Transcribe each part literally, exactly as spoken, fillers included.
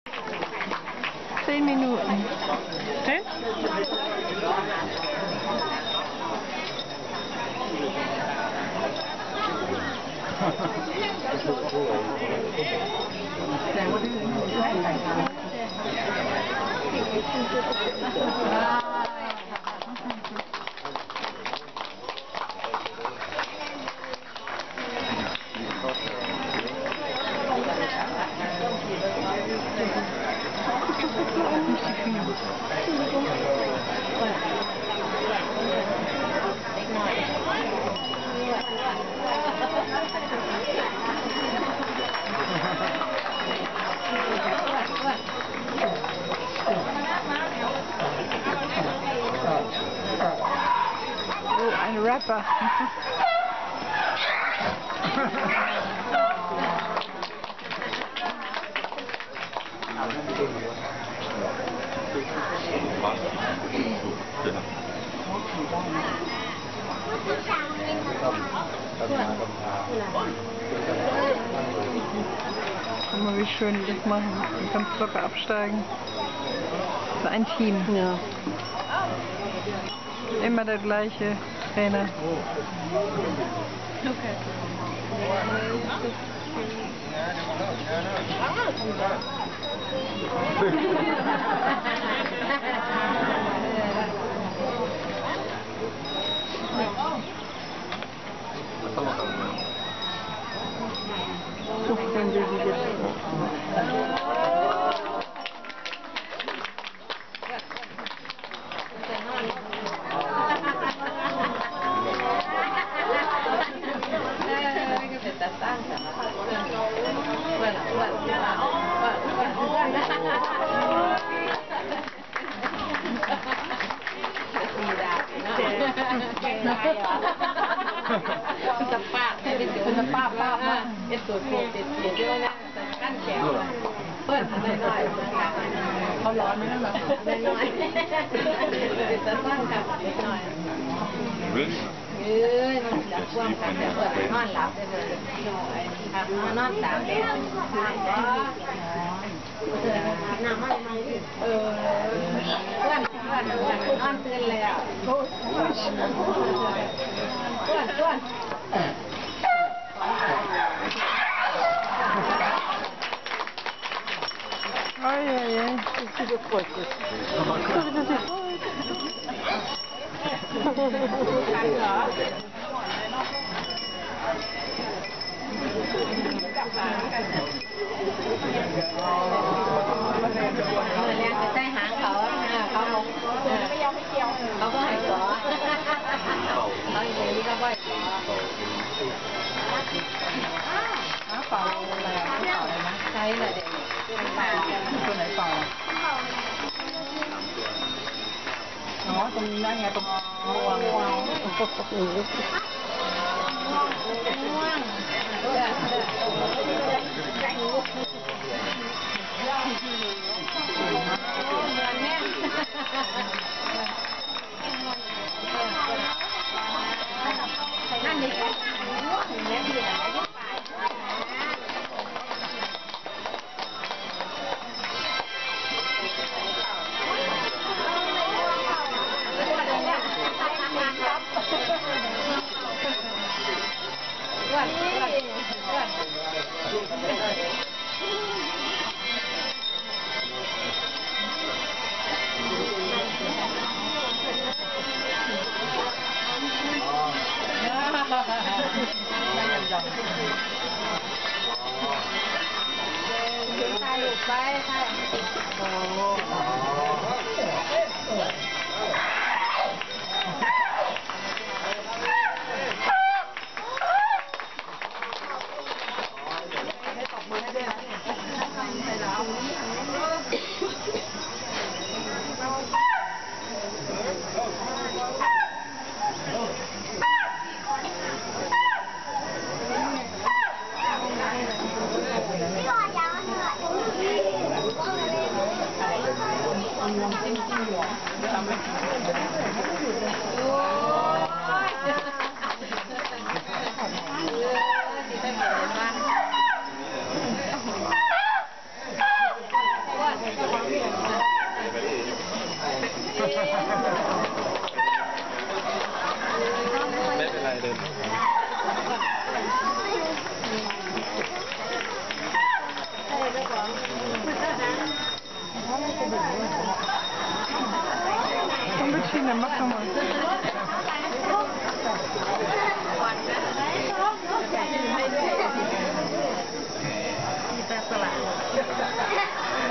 Zehn Minuten. Zehn? Oh, ein Rapper. Guck mal, wie schön die das machen. Du kannst locker absteigen. Das ist ein Team. Ja. Immer der gleiche Trainer. Okay. คุณป้าให้เป็นคุณป้าป้ามาเอสตัวโปรติดเสียด้วยนะขั้นแขนเปิ้ลหน่อยๆเขาร้อนไหมนั่นหรอหน่อยๆจะสั้นกับเล็กหน่อยเอ้ยนอนหลับว่างกันเปิดนอนหลับได้เลยครับนอนตามเด็กน้ำมันเออเพื่อนเพื่อนเพื่อนนอนตื่นแล้วเพื่อนเพื่อน Ai, ai, ai. Que coisa. Tay hãng cậu cậu cậu có hay cỏ cậu gì đi cậu coi nó cậu là cái cậu này mà cây là để tôi lại cậu nó tôm nó nghe tôm ngoan ngoan Thay được bay thay. เข้ามามีแต่สลัด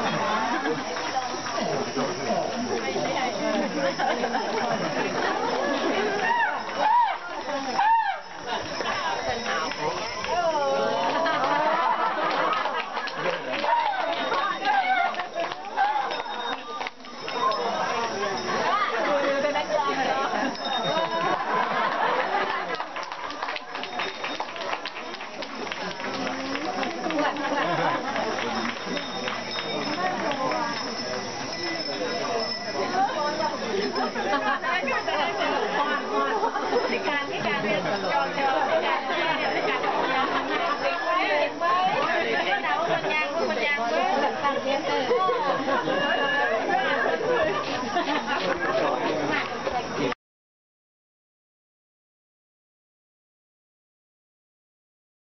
ในการที่การเรียนจอเจอในการที่การในการทำงานทำงานเด็กไว้เด็กไว้เด็กไว้เด็กไว้คนยางคนยางเว้ยต่างๆเรียนเออ